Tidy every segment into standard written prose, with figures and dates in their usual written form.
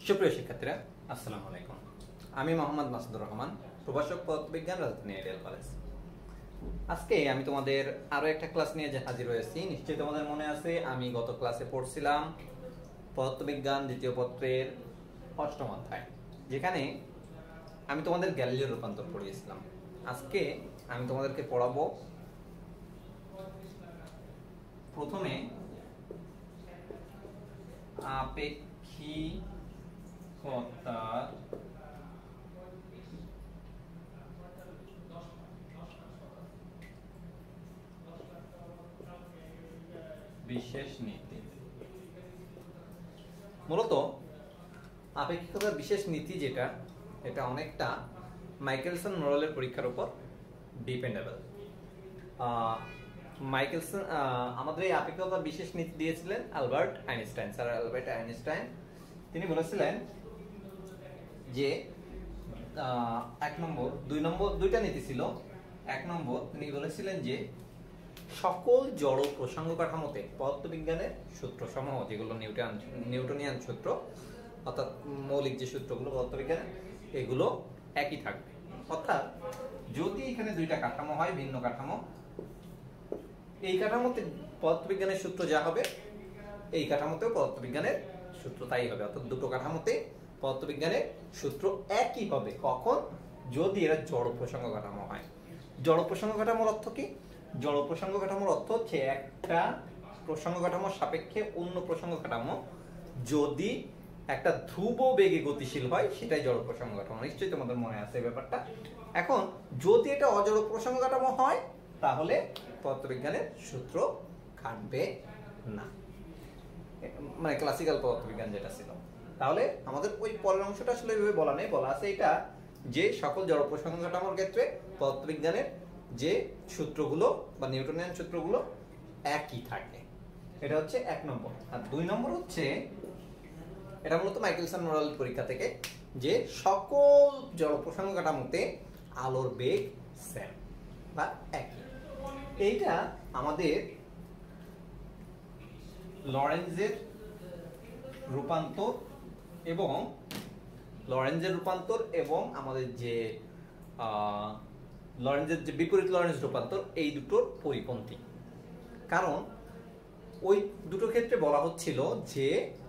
সুপ্রিয় শিক্ষার্থীরা, আসসালামু আলাইকুম। আমি মোহাম্মদ মাসুদুর রহমান, প্রভাষক পদার্থবিজ্ঞান, রাজধানী আইডিয়াল কলেজ। আজকে আমি তোমাদের আরো একটা ক্লাস নিয়ে হাজির হয়েছি। নিশ্চয়ই তোমাদের মনে আছে, আমি গত ক্লাসে পড়ছিলাম পদার্থবিজ্ঞান দ্বিতীয় পত্রের 8ম অধ্যায়, যেখানে আমি তোমাদের গ্যালিলিও রূপান্তর পড়িয়েছিলাম। আজকে আমি তোমাদেরকে পড়াবো প্রথমে আপেক্ষিকতার বিশেষ নীতি। মূলত আপেক্ষিকতার বিশেষ নীতি যেটা, এটা অনেকটা মাইকেলসন মোরেলের পরীক্ষার উপর ডিপেন্ডেবল। মাইকেলসন আমাদের এই আপেক্ষিকতার বিশেষ নীতি দিয়েছিলেন Albert Einstein, sir Albert Einstein. তিনি বলেছিলেন যে দুইটা নীতি ছিল। 1 নম্বর তিনি বলেছিলেন যে সকল জড় প্রসঙ্গ কাঠামোতে পদার্থবিজ্ঞানের সূত্রসমূহ, যেগুলো নিউটনিয়ান সূত্র অর্থাৎ মৌলিক যে সূত্রগুলো পদার্থবিজ্ঞানের, এগুলো একই থাকবে। অর্থাৎ যদি এখানে দুইটা কাঠামো হয়, ভিন্ন কাঠামো, এই কাঠামোতে পদার্থবিজ্ঞানের সূত্র যা হবে, এই কাঠামোতেও পদার্থবিজ্ঞানের সূত্র তাই হবে। অর্থাৎ দুটো কাঠামোতে পদার্থবিজ্ঞানের সূত্র একই হবে। কখন? যদি এরা জড় প্রসঙ্গ কাঠামো হয়। জড় প্রসঙ্গ কাঠামোর অর্থ কি? জড় প্রসঙ্গ কাঠামোর অর্থ হচ্ছে একটা প্রসঙ্গ কাঠামোর সাপেক্ষে অন্য প্রসঙ্গ কাঠামো যদি একটা ধ্রুব বেগে গতিশীল হয়, সেটাই জড় প্রসঙ্গ কাঠামো। নিশ্চয়ই তোমাদের মনে আছে এই ব্যাপারটা। এখন যদি এটা অজড় প্রসঙ্গ কাঠামো হয়, তাহলে পদার্থবিজ্ঞানের সূত্র খাটবে না, মানে ক্লাসিক্যাল পদার্থবিজ্ঞান যেটা ছিল। তাহলে আমাদের ওই পরের অংশটা আসলে এভাবে বলা নেই, বলা আছে এটা যে সকল জড় প্রসঙ্গ কাঠামোর ক্ষেত্রে পদার্থবিজ্ঞানের যে সূত্রগুলো বা নিউটনিয়ান সূত্রগুলো একই থাকে। এটা হচ্ছে 1 নম্বর। আর 2 নম্বর হচ্ছে, এটা মূলত মাইকেলসন মোরেল পরীক্ষা থেকে, যে সকল জড় প্রসঙ্গ কাঠামোতে আলোর বেগ সেম বা একই। এইটা আমাদের লরেঞ্জের রূপান্তর এবং আমাদের যে লরেঞ্জের যে বিপরীত লরেঞ্জ রূপান্তর, এই দুটোর পরিপন্থী। কারণ ওই দুটো ক্ষেত্রে বলা হচ্ছিল যে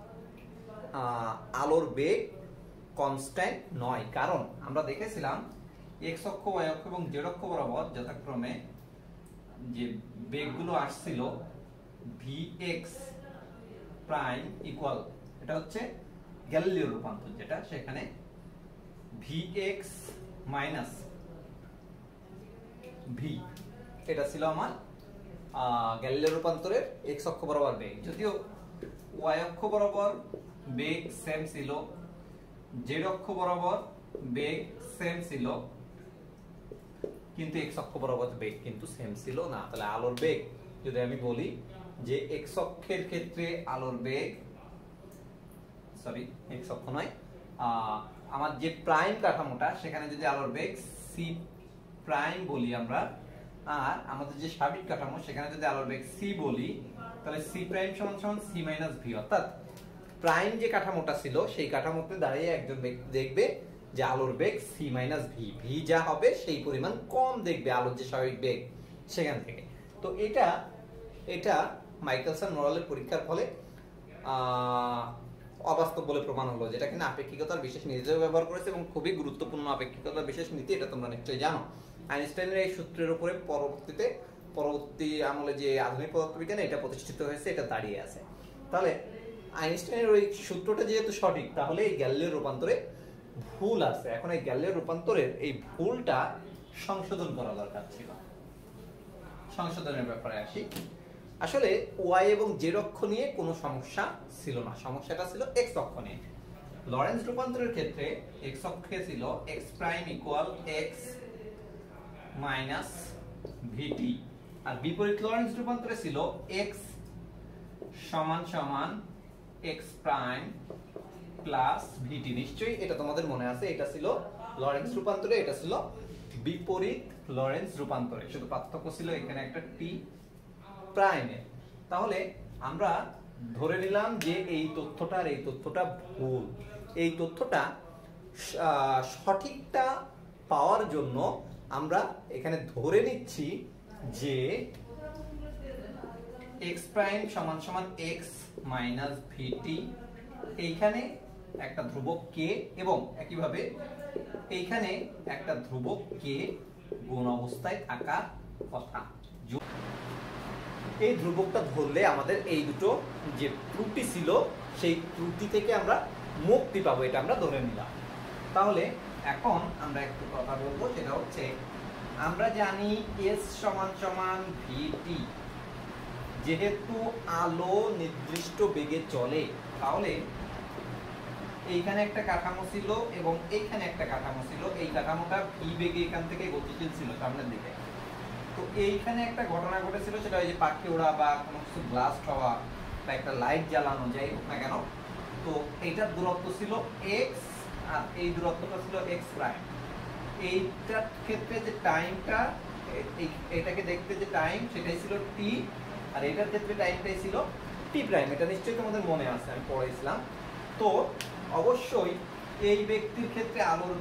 আলোর বেগ কনস্ট্যান্ট নয়। কারণ আমরা দেখেছিলাম এক্স অক্ষ, ওয়াই অক্ষ এবং জেড অক্ষ বরাবর যথাক্রমে যে বেগগুলো আসছিল, vx প্রাইম ইকুয়াল, এটা হচ্ছে গ্যালিলিও রূপান্তর যেটা, সেখানে vx মাইনাস v, এটা ছিল আমার গ্যালিলিও রূপান্তরের এক্স অক্ষ বরাবর বেগ। যদিও ওয়াই অক্ষ বরাবর বেগ সেম ছিল, জেড অক্ষ বরাবর বেগ সেম ছিল, কিন্তু এক্স অক্ষ বরাবর বেগ কিন্তু সেম ছিল না। তাহলে আলোর বেগ যদি আমি বলি যে এক্স অক্ষের ক্ষেত্রে আলোর বেগ, সরি এক্স অক্ষ নয়, আমার যে প্রাইম কাঠামোটা, সেখানে যদি আলোর বেগ সি প্রাইম বলি আমরা, আর আমাদের যে সাবিক কাঠামো, সেখানে যদি আলোর বেগ সি বলি, তাহলে সি প্রাইম সমান সমান সি মাইনাস ভি। অর্থাৎ প্রাইম যে কাঠামোটা ছিল, সেই কাঠামোতে দাঁড়িয়ে একজন ব্যক্তি দেখবে যে আলোর বেগ সি মাইনাস ভি, ভি যা হবে সেই পরিমাণ কম দেখবে আলোর যে স্বাভাবিক বেগ সেখান থেকে। তো এটা মাইকেলসন মোরেলের পরীক্ষার ফলে অবাস্তব বলে প্রমাণ হলো, যেটা কিনা আপেক্ষিকতার বিশেষ নীতি ব্যবহার করেছে এবং খুবই গুরুত্বপূর্ণ আপেক্ষিকতার বিশেষ নীতি। এটা তোমরা নিশ্চয়ই জানো। আইনস্টাইনের এই সূত্রের উপরে পরবর্তী আমলে যে আধুনিক পদার্থবিজ্ঞানে এটা প্রতিষ্ঠিত হয়েছে, এটা দাঁড়িয়ে আছে। তাহলে আইনস্টাইনের ওই সূত্রটা যেহেতু সঠিক, তাহলে এই গ্যালিলিও রূপান্তরে ভুল আছে। এখন এই গ্যালিলিও রূপান্তরের এই ভুলটা সংশোধন করা দরকার ছিল। সংশোধনের ব্যাপারে আসি। আসলে ওয়াই এবং জেড অক্ষ নিয়ে কোনো সমস্যা ছিল না, সমস্যাটা ছিল এক্স অক্ষ নিয়ে। লরেঞ্জ রূপান্তরের ক্ষেত্রে এক্স অক্ষে ছিল X prime equal x minus V T, আর বিপরীত লরেঞ্জ রূপান্তরে ছিল এক্স সমান সমান এক্স প্রাইম প্লাস ভিটি। নিশ্চয়ই এটা তোমাদের মনে আছে, এটা ছিল লরেঞ্জ রূপান্তরে, এটা ছিল বিপরীত লরেঞ্জ রূপান্তরে। শুধু পার্থক্য ছিল এখানে একটা টি প্রাইমে। তাহলে আমরা ধরে নিলাম যে এই তথ্যটা ভুল, এই তথ্যটা সঠিকটা পাওয়ার জন্য আমরা এখানে ধরে নিচ্ছি যে x প্রাইম সমান সমান x মাইনাস ভিটি, এইখানে একটা ধ্রুবক k এবং একইভাবে এইখানে একটা ধ্রুবক k গুণ অবস্থায় থাকা কথা। এই ধ্রুবকটা ধরলে আমাদের এই দুটো যে ত্রুটি ছিল সেই ত্রুটি থেকে আমরা মুক্তি পাবো, এটা আমরা ধরে নিলাম। তাহলে এখন আমরা একটু কথা বলবো, সেটা হচ্ছে আমরা জানি s সমান সমান ভিটি, যেহেতু আলো নির্দিষ্ট বেগে চলে তাহলে এইখানে একটা কাঠামো ছিল এবং এইখানে একটা কাঠামো ছিল, এই কাঠামোটা ভি বেগে এখান থেকে গতিশীল ছিল সামনের দিকে। তো এইখানে একটা ঘটনা ঘটেছিল, সেটা ওই যে পাখি ওড়া বা কোনো কিছু ব্লাস্ট হওয়া বা একটা লাইট জ্বালানো, যাই হোক না কেন। তো এইটার দূরত্ব ছিল x আর এই দূরত্বটা ছিল x প্রাইম। এইটার ক্ষেত্রে যে টাইমটা, এটাকে দেখতে যে টাইম সেটাই ছিল t, আর এটার ক্ষেত্রে টাইমটাই ছিল t প্রাইম। এটা নিশ্চয়ই তোমাদের মনে আছে, আমি পড়াইছিলাম। তো অবশ্যই এই ব্যক্তির ক্ষেত্রে আলোর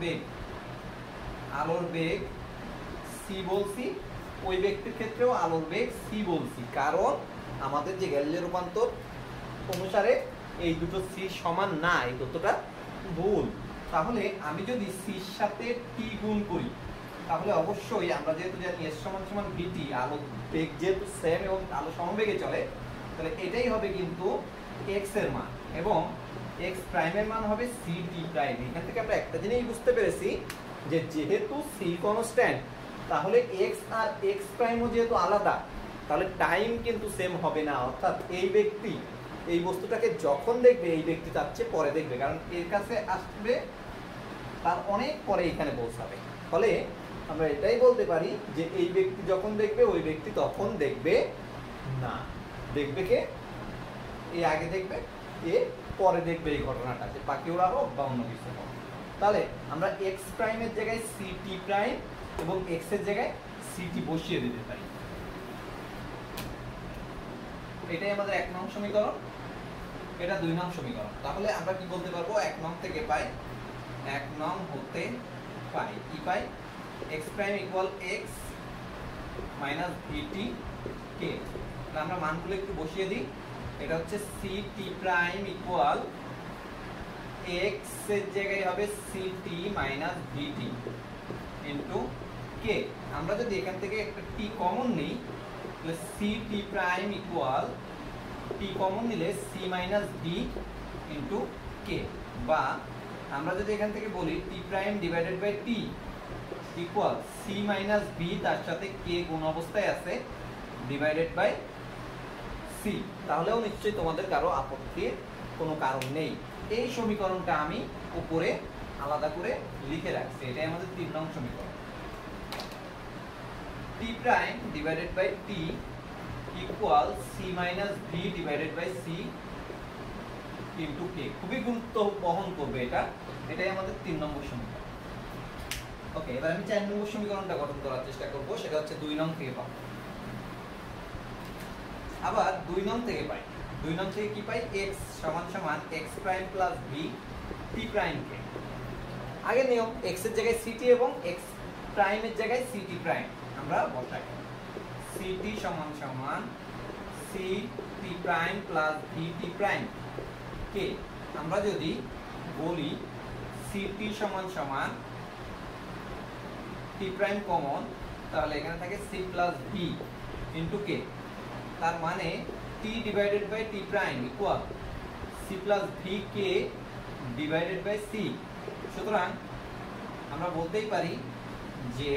বেগ c বলছি, ওই ব্যক্তির ক্ষেত্রেও আলোর বেগ c বলছি, কারণ আমাদের যে গ্যালিলিও রূপান্তর অনুসারে এই দুটো c সমান না, এই তথ্যটা ভুল। তাহলে আমি যদি c এর সাথে t গুণ করি তাহলে অবশ্যই আমরা যেহেতু জানি s সমান সমান vt, আলোর বেগ যেহেতু সেম এবং আলো সমবেগে চলে, তাহলে এটাই হবে কিন্তু x এর মান এবং x প্রাইমের মান হবে ct প্রাইম। এখান থেকে আমরা একটা জিনিস বুঝতে পেরেছি যে যেহেতু c কনস্ট্যান্ট, তাহলে x আর x প্রাইমও যেহেতু আলাদা, তাহলে টাইম কিন্তু সেম হবে না। অর্থাৎ এই ব্যক্তি এই বস্তুটাকে যখন দেখবে, এই ব্যক্তি তার চেয়ে পরে দেখবে, কারণ এর কাছে আসবে তার অনেক পরে এখানে পৌঁছাবে। ফলে আমরা এটাই বলতে পারি যে এই ব্যক্তি যখন দেখবে ওই ব্যক্তি তখন দেখবে না। দেখবে কে? এ আগে দেখবে, এ পরে দেখবে এই ঘটনাটা, যে পাখি ওড়া হোক বা অন্য কিছু হোক। তাহলে আমরা x প্রাইমের জায়গায় ct প্রাইম এবং x এর জায়গায় ct বসিয়ে দিতে পারি। এটাই আমাদের 1 নং সমীকরণ, এটা 2 নং সমীকরণ। তাহলে আমরা কি বলতে পারবো? 1 নং থেকে পাই, 1 নং হতে পাই কি পাই? x prime equal x minus vt k। আমরা মানগুলো একটু বসিয়ে দিই। এটা হচ্ছে ct প্রাইম ইকুয়াল x এর জায়গায় হবে ct minus vt into k। আমরা যদি এখান থেকে একটা t কমন নিই তাহলে ct prime equal t common নিলে c minus b into k, বা আমরা যদি এখান থেকে বলি t prime divided by t equal c minus b, তার সাথে k গুণ অবস্থায় আছে, ডিভাইডেড বাই c, তাহলেও নিশ্চয়ই তোমাদের কারো আপত্তির কোনো কারণ নেই। এই সমীকরণটা আমি উপরে আলাদা করে লিখে রাখছি, এটাই আমাদের 3 নং সমীকরণ। t prime divided by t equal c minus b divided by c into k। খুবই গুরুত্ব বহন করবে এটা, এটাই আমাদের 3 নম্বর সমীকরণ। ওকে, এবার আমি 4 নম্বর সমীকরণটা গঠন করার চেষ্টা করব, সেটা হচ্ছে 2 নং থেকে পাবো। আবার 2 নং থেকে পাই, 2 নং থেকে কি পাই? x সমান সমান x prime plus b t prime কে। আগে নিয়ম, x এর জায়গায় ct এবং x প্রাইমের জায়গায় ct প্রাইম আমরা বসাই। ct সমান সমান c t prime plus b t prime কে। আমরা যদি বলি ct সমান সমান t প্রাইম কমন, তাহলে এখানে থাকে c plus b into k। তার মানে t divided by t prime equal c plus v k divided by c। সুতরাং আমরা বলতেই পারি যে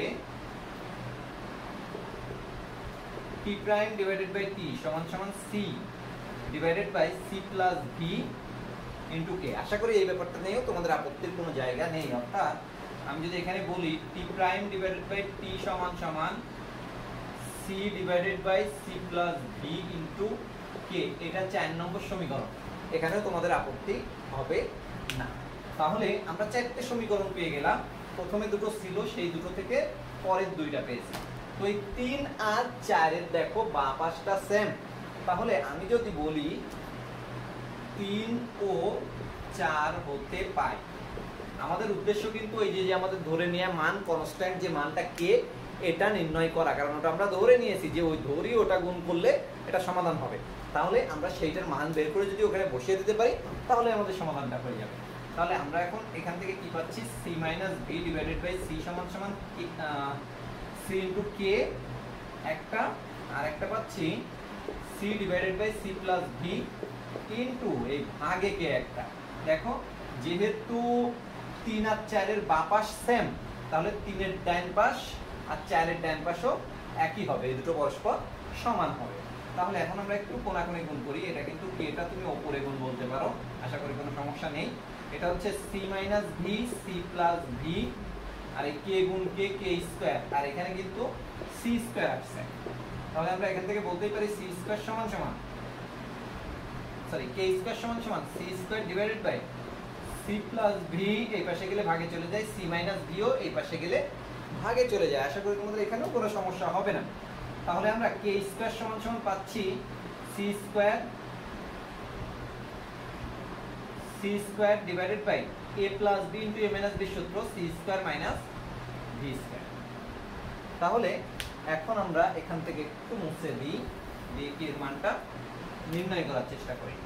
t prime divided by t সমান সমান c divided by c plus v into k। আশা করি এই ব্যাপারটা নিয়েও তোমাদের আপত্তির কোনো জায়গা নেই। অর্থাৎ আমি যদি এখানে বলি t prime divided by t সমান সমান c divided by c plus v into k, এটা 4 নম্বর সমীকরণ। এখানেও তোমাদের আপত্তি হবে না। তাহলে আমরা 4টে সমীকরণ পেয়ে গেলাম। প্রথমে দুটো ছিল, সেই দুটো থেকে পরের দুইটা পেয়েছি। তো এই 3 আর 4 এর দেখো বাঁ পাশটা সেম। তাহলে আমি যদি বলি 3 ও 4 হতে পায়। আমাদের উদ্দেশ্য কিন্তু এই যে আমাদের ধরে নেওয়া মান কনস্ট্যান্ট যে মানটা কে এটা নির্ণয় করা, কারণ ওটা আমরা ধরে নিয়েছি যে ওই ধরি ওটা গুণ করলে এটা সমাধান হবে। তাহলে আমরা সেইটার মান বের করে যদি ওখানে বসিয়ে দিতে পারি তাহলে আমাদের সমাধানটা হয়ে যাবে। তাহলে আমরা এখন এখান থেকে কি পাচ্ছি, c - b divided by c সমান সমান c ইনটু k একটা, আর একটা পাচ্ছি c divided by c plus b into এই ভাগে k একটা। দেখো যেহেতু 3 আর 4 এর বাম পাশ সেম, তাহলে 3 এর ডান পাশ আর 4 এর ডান পাশও একই হবে, এই দুটো পরস্পর সমান হবে। তাহলে এখন আমরা একটু কোণাকুণি গুণ করি। এটা কিন্তু k টা তুমি উপরে গুণ বলতে পারো, আশা করি কোনো সমস্যা নেই। এটা হচ্ছে c - v c plus v, আর এই k গুণ k k স্কয়ার, আর এখানে কিন্তু c স্কয়ার আসছে। তাহলে আমরা এখান থেকে বলতেই পারি c স্কয়ার সমান সমান k স্কয়ার সমান সমান c square divided by c plus v, এই পাশে গেলে ভাগে চলে যায়, c মাইনাস v ও এই পাশে গেলে ভাগে চলে যায়। আশা করি তোমাদের এখানেও কোনো সমস্যা হবে না। তাহলে আমরা k স্কয়ার সমান সমান পাচ্ছি c square divided by a plus b into a minus b সূত্র c square minus v square. তাহলে এখন আমরা এখান থেকে একটু মুছে দিই, দিয়ে k এর মানটা নির্ণয় করার চেষ্টা করি।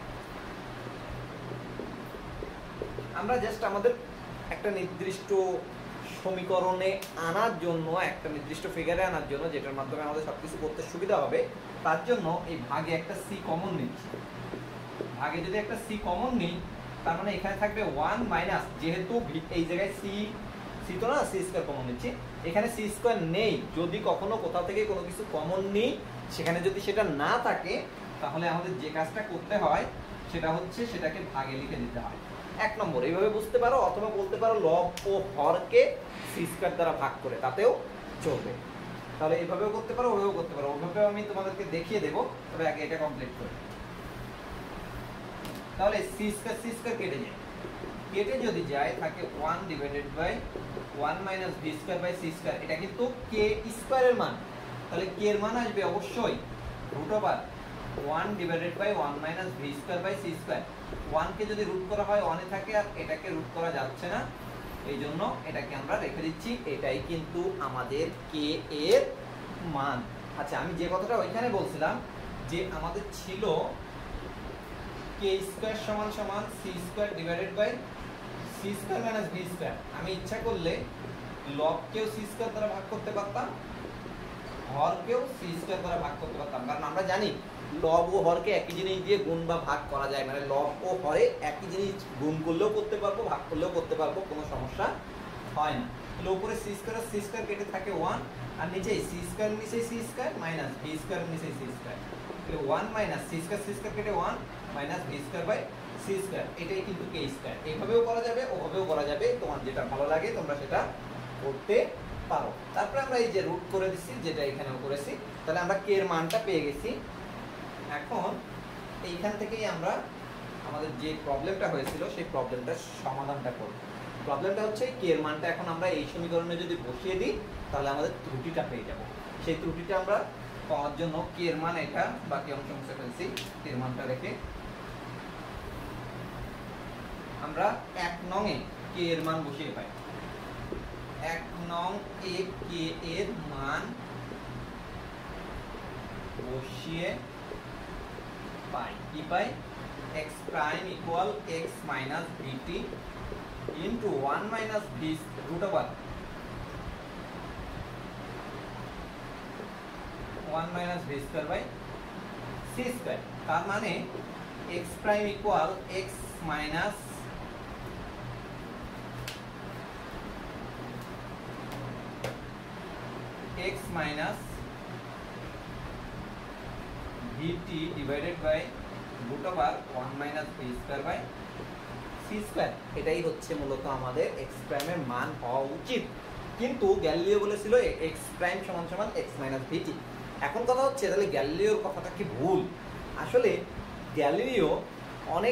আমরা জাস্ট আমাদের একটা নির্দিষ্ট সমীকরণে আনার জন্য, একটা নির্দিষ্ট ফিগারে আনার জন্য, যেটার মাধ্যমে আমাদের সবকিছু করতে সুবিধা হবে, তার জন্য এই ভাগে একটা c কমন নিচ্ছি। ভাগে যদি একটা c কমন নিই, তার মানে এখানে থাকবে 1 মাইনাস, যেহেতু এই জায়গায় c তো না, c স্কয়ার কমন নিচ্ছি, এখানে c স্কয়ার নেই। যদি কখনো কোথাও থেকে কোনো কিছু কমন নিই, সেখানে যদি সেটা না থাকে, তাহলে আমাদের যে কাজটা করতে হয় সেটা হচ্ছে সেটাকে ভাগে লিখে দিতে হয়। 1 নম্বর এইভাবে বুঝতে পারো, অথবা বলতে পারো লব ও হরকে c স্কয়ার দ্বারা ভাগ করে, তাতেও চলবে। তাহলে এইভাবেও করতে পারো, ওইভাবেও করতে পারো। ওইভাবেও আমি তোমাদেরকে দেখিয়ে দেবো, তবে আগে এটা কমপ্লিট করি। তাহলে c স্কয়ার কেটে যায়, কেটে যদি যায় থাকে 1 divided by 1 minus v square by c square. এটা কিন্তু k স্কয়ারের মান, তাহলে k এর মান আসবে অবশ্যই root over 1 divided by 1 minus v square by c square. 1 কে যদি রুট করা হয় 1 এ থাকে, আর এটাকে রুট করা যাচ্ছে না, এই জন্য এটাকে আমরা রেখে দিচ্ছি। এটাই কিন্তু আমাদের k এর মান। আচ্ছা, আমি যে কথাটা ওইখানে বলছিলাম যে আমাদের ছিল k স্কয়ার সমান সমান c square divided by c square minus v square. আমি ইচ্ছা করলে লবকেও c স্কয়ার দ্বারা ভাগ করতে পারতাম, হরকেও c স্কয়ার দ্বারা ভাগ করতে পারতাম, কারণ আমরা জানি লব ও হরকে একই জিনিস দিয়ে গুণ বা ভাগ করা যায়। মানে লব ও হরে একই জিনিস গুণ করলেও করতে পারবো, ভাগ করলেও করতে পারবো, কোনো সমস্যা হয় না। তাহলে উপরে c স্কয়ার কেটে থাকে 1, আর নিচে c স্কয়ার নিচে c square minus v square নিচে c স্কয়ার। তাহলে 1 মাইনাস c স্কয়ার কেটে 1 minus v square by c square. এটাই কিন্তু k স্কয়ার। এইভাবেও করা যাবে, ওভাবেও করা যাবে, তোমার যেটা ভালো লাগে তোমরা সেটা করতে পারো। তারপরে আমরা এই যে রুট করে দিচ্ছি, যেটা এখানেও করেছি, তাহলে আমরা k এর মানটা পেয়ে গেছি। এখন এইখান থেকেই আমরা আমাদের যে প্রবলেমটা হয়েছিল সেই প্রবলেমটার সমাধানটা করব। প্রবলেমটা হচ্ছে k এর মানটা এখন আমরা এই সমীকরণে যদি বসিয়ে দিই, তাহলে আমাদের ত্রুটিটা পেয়ে যাব। সেই ত্রুটিটা আমরা পাওয়ার জন্য k এর মান এটা, বাকি অংশ মুছে ফেলছি, k এর মানটা রেখে আমরা 1 নং এ k এর মান বসিয়ে পাই। 1 নং এ k এর মান বসিয়ে পাই, কি পাই, x prime equal x minus vt into 1 minus v root over 1 minus v square by c square. তার মানে x prime equal x minus vt divided by root over 1 minus v square by c square. এটাই হচ্ছে মূলত আমাদের x প্রাইমের মান হওয়া উচিত, কিন্তু গ্যালিলিও বলেছিল x প্রাইম সমান সমান x মাইনাস vt। এখন কথা হচ্ছে তাহলে গ্যালিলিওর কথাটা কি ভুল? আসলে গ্যালিলিও অনেক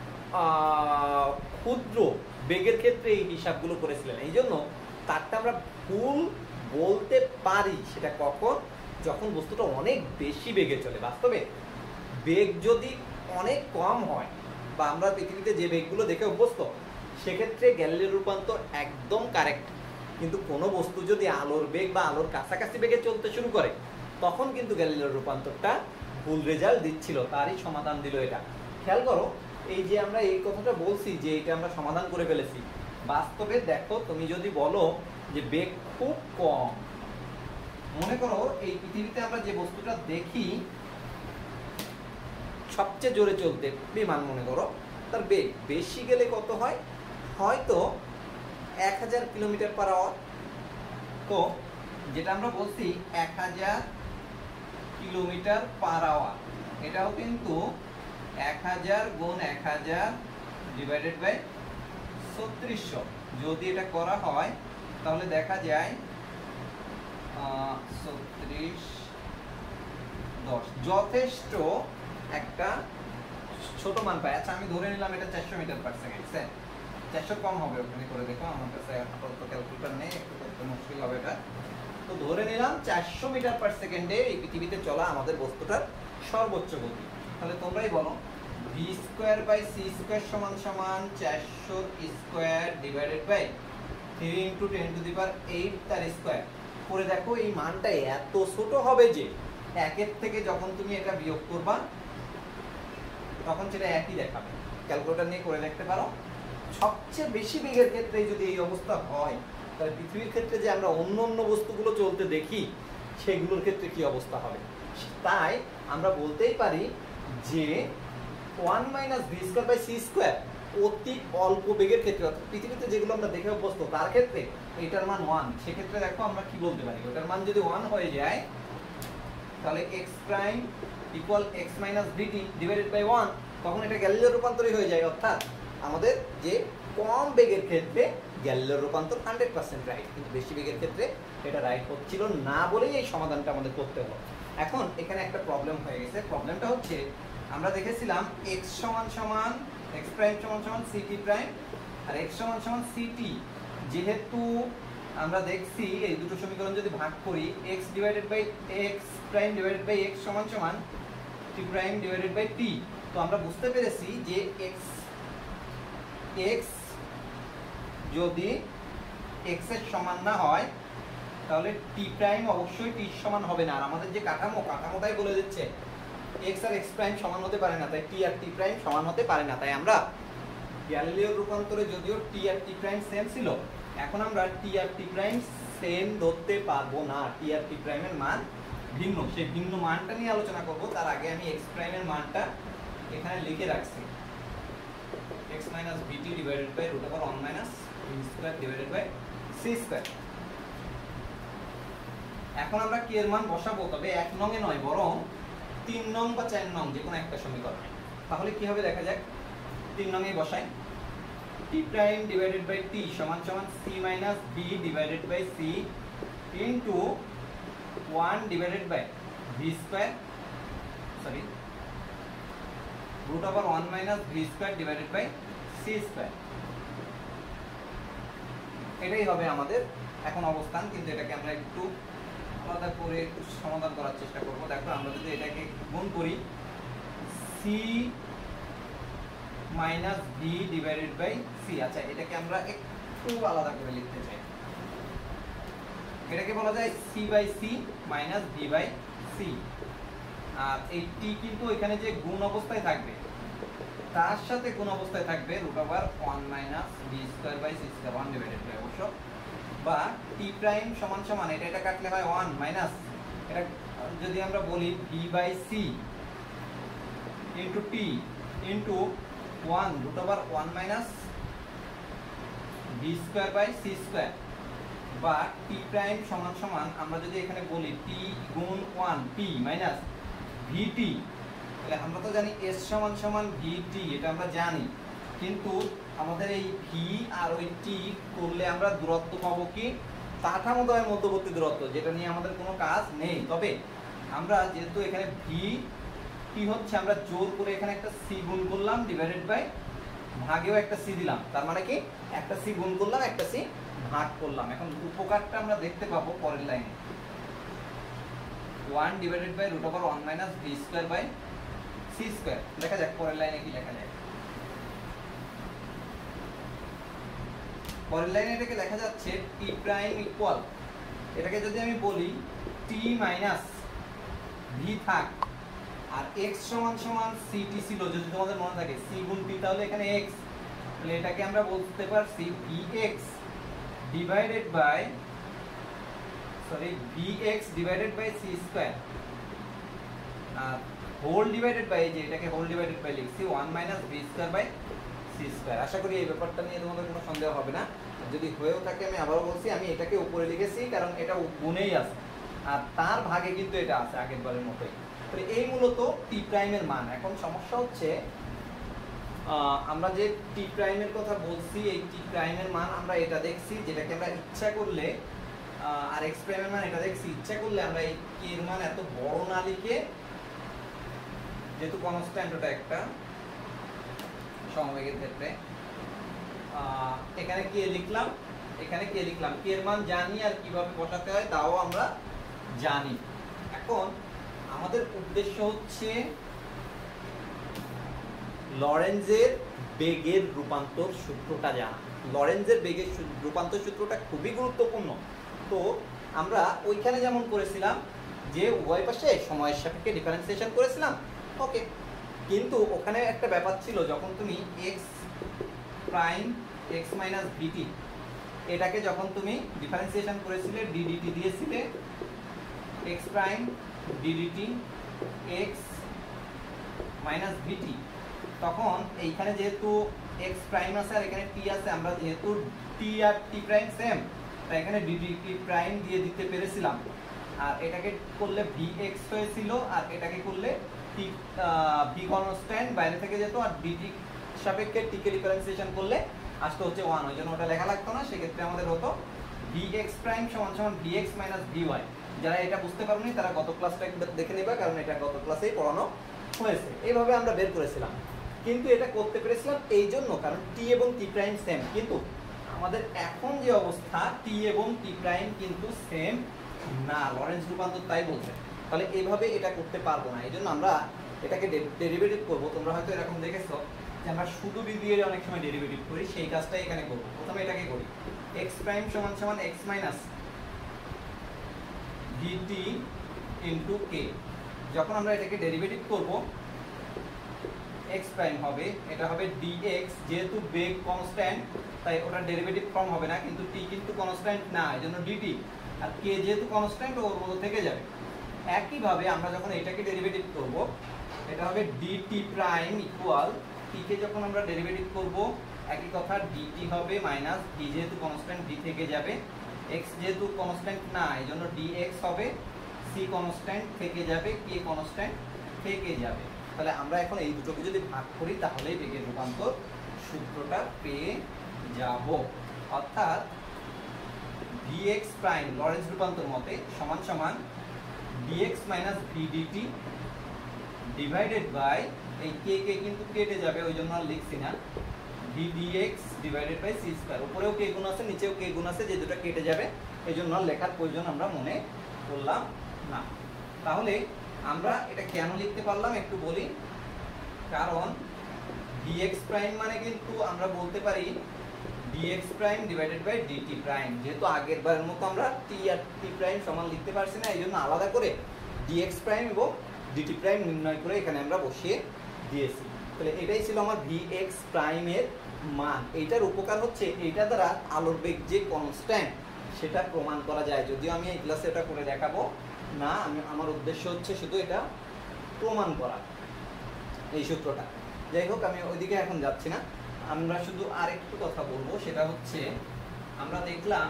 ক্ষুদ্র বেগের ক্ষেত্রে এই হিসাবগুলো করেছিলেন, এই জন্য তারটা আমরা ভুল বলতে পারি। সেটা কখন? যখন বস্তুটা অনেক বেশি বেগে চলে। বাস্তবে বেগ যদি অনেক কম হয় বা আমরা পৃথিবীতে যে বেগগুলো দেখে অভ্যস্ত, সেক্ষেত্রে গ্যালিলিও রূপান্তর একদম কারেক্ট। কিন্তু কোনো বস্তু যদি আলোর বেগ বা আলোর কাছাকাছি বেগে চলতে শুরু করে, তখন কিন্তু গ্যালিলিও রূপান্তরটা ভুল রেজাল্ট দিচ্ছিল। তারই সমাধান দিল এটা। খেয়াল করো, এই যে আমরা এই কথাটা বলছি যে এটা আমরা সমাধান করে ফেলেছি, বাস্তবে দেখো তুমি যদি বলো যে বেগ খুব কম, মনে করো এই পৃথিবীতে আমরা যে বস্তুটা দেখি সবচেয়ে জোরে চলতে বিমান, মনে করো তার বেগ বেশি গেলে কত হয়, হয়তো 1000 কিলোমিটার পার আওয়ার। তো যেটা আমরা বলছি 1000 কিলোমিটার পার আওয়ার, এটাও কিন্তু 1000 গুণ 1000 ডিভাইডেড বাই 3600 যদি এটা করা হয়, তাহলে দেখা যায় 3610 যথেষ্ট একটা ছোট মান পাই। আচ্ছা আমি ধরে নিলাম এটা 400 মিটার পার সেকেন্ড। 400 কম হবে, ওখানে করে দেখো, আমার কাছে আপাতত ক্যালকুলেটর নেই, একটু করতে মুশকিল হবে এটা। তো ধরে নিলাম 400 মিটার পার সেকেন্ডে এই পৃথিবীতে চলা আমাদের বস্তুটার সর্বোচ্চ গতি। তাহলে তোমরাই বলো v square by c square সমান সমান 400 square divided by 3 into 10 to the power 8 তার স্কয়ার করে দেখো, এই মানটা এত ছোট হবে যে একের থেকে যখন তুমি এটা বিয়োগ করবা তখন সেটা একই দেখাবে। ক্যালকুলেটর নিয়ে করে দেখতে পারো। সবচেয়ে বেশি বেগের ক্ষেত্রে যদি এই অবস্থা হয়, তাহলে পৃথিবীর ক্ষেত্রে যে আমরা অন্য অন্য বস্তুগুলো চলতে দেখি সেগুলোর ক্ষেত্রে কি অবস্থা হবে। তাই আমরা বলতেই পারি যে 1 minus v square by c square অতি অল্প বেগের ক্ষেত্রে, অর্থাৎ পৃথিবীতে যেগুলো আমরা দেখে অভ্যস্ত তার ক্ষেত্রে এটার মান 1। সেক্ষেত্রে দেখো আমরা কি বলতে পারি, ওটার মান যদি 1 হয়ে যায়, তাহলে x prime equal x minus v t divided by 1, তখন এটা গ্যালিলিও রূপান্তরই হয়ে যায়। অর্থাৎ আমাদের যে কম বেগের ক্ষেত্রে গ্যালিলিও রূপান্তর 100% রাইট, কিন্তু বেশি বেগের ক্ষেত্রে এটা রাইট হচ্ছিল না বলেই এই সমাধানটা আমাদের করতে হলো। এখন এখানে একটা প্রবলেম হয়ে গেছে। প্রবলেমটা হচ্ছে আমরা দেখেছিলাম x সমান সমান x প্রাইম সমান সমান ct প্রাইম আর x সমান সমান ct। যেহেতু আমরা দেখছি এই দুটো সমীকরণ যদি ভাগ করি, x divided by x prime divided by x সমান সমান t prime divided by t। তো আমরা বুঝতে পেরেছি যে x যদি x এর সমান না হয়, তাহলে t প্রাইম অবশ্যই t এর সমান হবে না। আর আমাদের যে কাঠামোটাই বলে দিচ্ছে x আর x প্রাইম সমান হতে পারে না, তাই t আর t প্রাইম সমান হতে পারে না। তাই আমরা গ্যালিলিও রূপান্তরে যদিও t আর t প্রাইম সেম ছিল, এখন আমরা t আর t প্রাইম সেম ধরতে পারবো না। t আর t প্রাইমের মান ভিন্ন, সেই ভিন্ন মানটা নিয়ে আলোচনা করব। তার আগে আমি x প্রাইমের মানটা এখানে লিখে রাখছি, x minus vt divided by root over 1 minus v square divided by c square. এখন আমরা কি এর মান বসাবো, তবে 1 নং এ নয়, বরং 3 নং বা 4 নং যে কোনো একটা সমীকরণ। তাহলে কি হবে দেখা যাক। 3 নং এ বসাই, t prime divided by t সমান সমান c minus b divided by c into 1 divided by v square, sorry root over 1 minus v square divided by c square. এটাই হবে আমাদের এখন অবস্থান, কিন্তু এটাকে আমরা একটু আলাদা করে একটু সমাধান করার চেষ্টা করব। দেখো আমরা যদি এটাকে গুণ করি, c minus b divided by c। আচ্ছা এটাকে আমরা একটু আলাদা করে লিখতে চাই, এটাকে বলা যায় c by c minus b by c। আর এই t কিন্তু এখানে যে গুণ অবস্থায় থাকবে তার সাথে গুণ অবস্থায় থাকবে root over 1 minus b square by c square 1 divided by অবশ্য, বা t প্রাইম সমান সমান এটা কাটলে হয় 1 মাইনাস, এটা যদি আমরা বলি b by c into t into 1 root over 1 minus b square by c square, বা t প্রাইম সমান সমান আমরা যদি এখানে বলি t গুণ 1 p মাইনাস vt, তাহলে আমরা তো জানি s সমান সমান vt, এটা আমরা জানি। কিন্তু আমাদের এই v আর ওই t করলে আমরা দূরত্ব পাবো কি কাঠামোদ্বয়ের মধ্যবর্তী দূরত্ব, যেটা নিয়ে আমাদের কোনো কাজ নেই। তবে আমরা যেহেতু এখানে v কি হচ্ছে, আমরা জোর করে এখানে একটা c গুণ করলাম ডিভাইডেড বাই ভাগেও একটা c দিলাম, তার মানে কি একটা c গুণ করলাম একটা c ভাগ করলাম। এখন উপকারটা আমরা দেখতে পাবো পরের লাইনে, 1 divided by root over 1 minus v square by c square. দেখা যাক পরের লাইনে কি লেখা যায়। পরের লাইনে এটাকে লেখা যাচ্ছে টি প্রাইম ইকুয়াল, এটাকে যদি আমি বলি টি মাইনাস ভি থাক আর এক্স সমান সমান সিটি ছিল, যদি তোমাদের মনে থাকে সি গুণ টি তাহলে এখানে এক্স, তাহলে এটাকে আমরা বলতে পারছি v x divided by v x divided by c square আর হোল ডিভাইডেড বাই, যে এটাকে হোল ডিভাইডেড বাই লিখছি 1 minus v square by c square. আশা করি এই ব্যাপারটা নিয়ে তোমাদের কোনো সন্দেহ হবে না। যদি হয়েও থাকে আমি আবারও বলছি, আমি এটাকে উপরে লিখেছি কারণ এটা গুণেই আছে আর তার ভাগে কিন্তু এটা আছে আগের বারের মতোই। তাহলে এই মূলত টি প্রাইমের মান। এখন সমস্যা হচ্ছে আমরা যে টি প্রাইমের কথা বলছি, এই টি প্রাইমের মান আমরা এটা দেখছি, যেটাকে আমরা ইচ্ছা করলে আর এক্স প্রাইমের মান এটা দেখছি, ইচ্ছা করলে আমরা এই কে এর মান এত বড় না লিখে, যেহেতু কনস্ট্যান্ট ওটা একটা সমবেগের ক্ষেত্রে, এখানে কে লিখলাম, এখানে কে লিখলাম, কে এর মান জানি আর কিভাবে বসাতে হয় তাও আমরা জানি। এখন আমাদের উদ্দেশ্য হচ্ছে লরেঞ্জের বেগের রূপান্তর সূত্রটা জানা। লরেঞ্জের বেগের রূপান্তর সূত্রটা খুবই গুরুত্বপূর্ণ। তো আমরা ওইখানে যেমন করেছিলাম যে উভয় পাশে সময়ের সাপেক্ষে ডিফারেন্সিয়েশন করেছিলাম, ওকে, কিন্তু ওখানে একটা ব্যাপার ছিল, যখন তুমি x prime x minus v t এটাকে যখন তুমি ডিফারেন্সিয়েশন করেছিলে ডিডিটি দিয়েছিলে x prime d d t x minus v t, তখন এইখানে যেহেতু এক্স প্রাইম আছে আর এখানে টি আছে, আমরা যেহেতু টি আর টি প্রাইম সেম তাই এখানে ডিডিটি প্রাইম দিয়ে দিতে পেরেছিলাম। আর এটাকে করলে ভি এক্স হয়েছিল আর এটাকে করলে টি ভি কনস্ট্যান্ট বাইরে থেকে যেত আর ডিটি সাপেক্ষে টিকে ডিফারেন্সিয়েশন করলে আসতো হচ্ছে 1, ওই জন্য ওটা লেখা লাগতো না। সেক্ষেত্রে আমাদের হতো ভি এক্স প্রাইম সমান সমান v x minus v y. যারা এটা বুঝতে পারোনি তারা গত ক্লাসটা দেখে নেবে, কারণ এটা গত ক্লাসেই পড়ানো হয়েছে। এইভাবে আমরা বের করেছিলাম, কিন্তু এটা করতে পেরেছিলাম এই জন্য কারণ টি এবং টি প্রাইম সেম। কিন্তু আমাদের এখন যে অবস্থা, টি এবং টি প্রাইম কিন্তু সেম না, লরেঞ্জ রূপান্তর তাই বলছে। তাহলে এইভাবে এটা করতে পারবো না, এই জন্য আমরা এটাকে ডেরিভেটিভ করবো। তোমরা হয়তো এরকম দেখেছো যে আমরা শুধু বি দিয়ে অনেক সময় ডেরিভেটিভ করি, সেই কাজটাই এখানে করবো। প্রথমে এটাকে করি এক্স প্রাইম সমান সমান x minus d t into k. যখন আমরা এটাকে ডেরিভেটিভ করবো এক্স প্রাইম হবে, এটা হবে ডিএক্স, যেহেতু বেগ কনস্ট্যান্ট তাই ওটা ডেরিভেটিভ ফর্ম হবে না, কিন্তু টি কিন্তু কনস্ট্যান্ট না, এই জন্য ডিটি, আর কে যেহেতু কনস্ট্যান্ট ওর মধ্যে থেকে যাবে। একইভাবে আমরা যখন এটাকে ডেরিভেটিভ করব, এটা হবে ডিটি প্রাইম ইকুয়াল টি কে যখন আমরা ডেরিভেটিভ করব একই কথা, ডিটি হবে মাইনাস ডি যেহেতু কনস্ট্যান্ট ডি থেকে যাবে, এক্স যেহেতু কনস্ট্যান্ট না এই জন্য ডিএক্স হবে, সি কনস্ট্যান্ট থেকে যাবে, কে কনস্ট্যান্ট থেকে যাবে। তাহলে আমরা এখন এই দুটোকে যদি ভাগ করি তাহলেই বেগের রূপান্তর সূত্রটা পেয়ে যাব। অর্থাৎ dx প্রাইম লরেঞ্জ রূপান্তর মতে সমান সমান dx minus vdt divided by এই কে কে কিন্তু কেটে যাবে ওই জন্য আর লিখছি না, ddx divided by c square. উপরেও কে গুণ আছে নিচেও কে গুণ আছে, যে দুটো কেটে যাবে এই জন্য লেখার প্রয়োজন আমরা মনে করলাম না। তাহলে আমরা এটা কেন লিখতে পারলাম একটু বলি। কারণ dx প্রাইম মানে কিন্তু আমরা বলতে পারি dx prime divided by dt prime, যেহেতু আগের বারের মতো আমরা t আর t প্রাইম সমান লিখতে পারছি না, এই জন্য আলাদা করে dx প্রাইম এবং dt প্রাইম নির্ণয় করে এখানে আমরা বসিয়ে দিয়েছি। তাহলে এটাই ছিল আমার vx প্রাইমের মান। এইটার উপকার হচ্ছে এইটা দ্বারা আলোর বেগ যে কনস্ট্যান্ট সেটা প্রমাণ করা যায়, যদিও আমি এই ক্লাসে এটা করে দেখাবো না, আমার উদ্দেশ্য হচ্ছে শুধু এটা প্রমাণ করা এই সূত্রটা। যাই হোক আমি ওইদিকে এখন যাচ্ছি না, আমরা শুধু আরেকটু কথা বলবো, সেটা হচ্ছে আমরা দেখলাম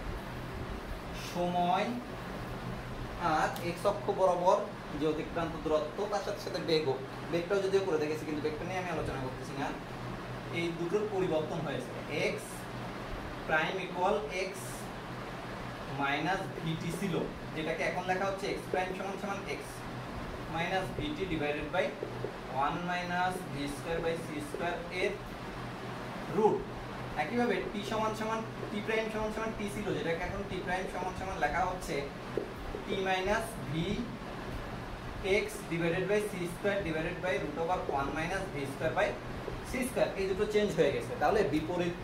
সময় আর এক্স অক্ষ বরাবর যে অতিক্রান্ত দূরত্ব তার সাথে সাথে বেগটাও যদিও করে দেখেছি, কিন্তু বেগটা নিয়ে আমি আলোচনা করতেছি না। এই দুটোর পরিবর্তন হয়েছে, x prime equal x minus v t ছিল, যেটাকে এখন লেখা হচ্ছে এক্স প্রাইম সমান সমান x minus v t divided by 1 minus v square by c square এর রুট। একইভাবে টি সমান সমান টি প্রাইম সমান সমান টি ছিল, যেটাকে এখন টি প্রাইম সমান সমান লেখা হচ্ছে t minus v x divided by c square divided by root over 1 minus v square by c square. এই দুটো চেঞ্জ হয়ে গেছে, তাহলে বিপরীত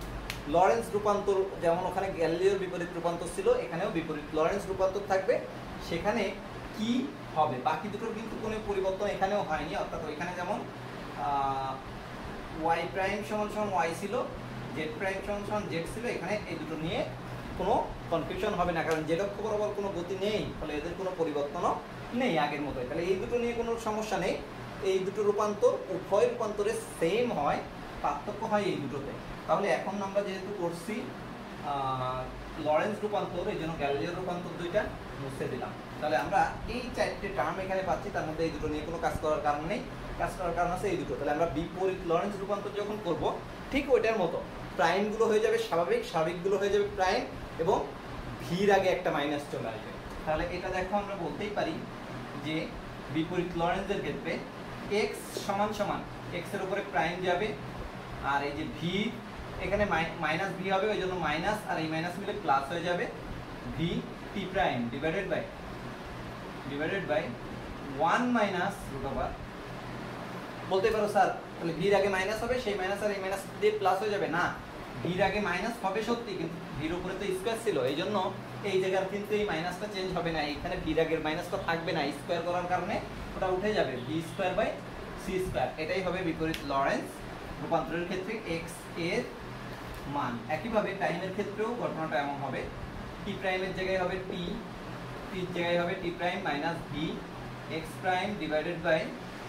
লরেন্স রূপান্তর, যেমন ওখানে গ্যালিলিওর বিপরীত রূপান্তর ছিল, এখানেও বিপরীত লরেন্স রূপান্তর থাকবে। সেখানে কি হবে, বাকি দুটোর কিন্তু কোনো পরিবর্তন এখানেও হয়নি, অর্থাৎ ওইখানে যেমন ওয়াই প্রাইম সমান সমান ওয়াই ছিল, জেড প্রাইম সমান সমান জেড ছিল, এখানে এই দুটো নিয়ে কোনো কনফিউশন হবে না, কারণ জেড অক্ষ বরাবর কোনো গতি নেই, ফলে এদের কোনো পরিবর্তনও নেই আগের মতোই। তাহলে এই দুটো নিয়ে কোনো সমস্যা নেই। এই দুটো রূপান্তর উভয় রূপান্তরে সেম হয়, পার্থক্য হয় এই দুটোতে। তাহলে এখন আমরা যেহেতু করছি লরেন্স রূপান্তর, এই জন্য গ্যালিলিওর রূপান্তর দুইটা মুছে দিলাম। তাহলে আমরা এই চারটে টার্ম এখানে পাচ্ছি, তার মধ্যে এই দুটো নিয়ে কোনো কাজ করার কারণ নেই, কাজ করার কারণ আছে এই দুটো। তাহলে আমরা বিপরীত লরেন্স রূপান্তর যখন করব, ঠিক ওইটার মতো প্রাইমগুলো হয়ে যাবে স্বাভাবিক, স্বাভাবিকগুলো হয়ে যাবে প্রাইম, এবং ভির আগে একটা মাইনাস চলে আসবে। তাহলে এটা দেখো আমরা বলতেই পারি যে বিপরীত লরেন্সের ক্ষেত্রে এক্স সমান সমান এক্সের উপরে প্রাইম যাবে, আর এই যে ভি এখানে মাইনাস ভি হবে, ওই জন্য মাইনাস আর এই মাইনাস মিলে প্লাস হয়ে যাবে, v t prime divided by 1 minus root over. বলতে পারো স্যার তাহলে ভির আগে মাইনাস হবে, সেই মাইনাস আর এই মাইনাস দিয়ে প্লাস হয়ে যাবে। না, ভির আগে মাইনাস হবে সত্যি, কিন্তু ভির উপরে তো স্কোয়ার ছিল, এই জন্য এই জায়গার কিন্তু এই মাইনাসটা চেঞ্জ হবে না, এখানে ভির আগের মাইনাসটা থাকবে না, স্কোয়ার করার কারণে ওটা উঠে যাবে, v square by c square. এটাই হবে বিপরীত লরেন্স রূপান্তরের ক্ষেত্রে এক্স এর মান। একইভাবে টাইমের ক্ষেত্রেও ঘটনাটা এমন হবে, টি প্রাইমের জায়গায় হবে টি, টির জায়গায় হবে t prime minus v x prime divided by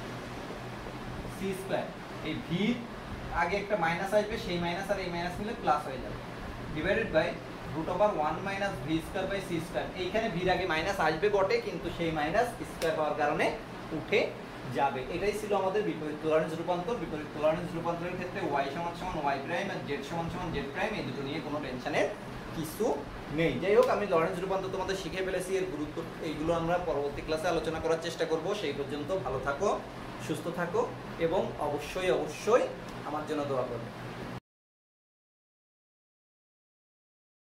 c square. এই ভি আগে একটা মাইনাস আসবে, সেই মাইনাস আর এই মাইনাস মিলে প্লাস হয়ে যাবে, divided by root over 1 minus v square by c square. এইখানে ভির আগে মাইনাস আসবে বটে, কিন্তু সেই মাইনাস স্কোয়ার হওয়ার কারণে উঠে যাবে। এটাই ছিল আমাদের বিপরীত লরেন্স রূপান্তর। বিপরীত লরেন্স রূপান্তরের ক্ষেত্রে ওয়াই সমান সমান ওয়াই প্রাইম আর জেড সমান সমান জেড প্রাইম, এই দুটো নিয়ে কোনো টেনশনের কিছু নেই। যাই হোক, আমি লরেন্স রূপান্তর তোমাদের শিখে ফেলেছি, এর গুরুত্ব এইগুলো আমরা পরবর্তী ক্লাসে আলোচনা করার চেষ্টা করব। সেই পর্যন্ত ভালো থাকো, সুস্থ থাকো, এবং অবশ্যই আমার জন্য দোয়া করবে।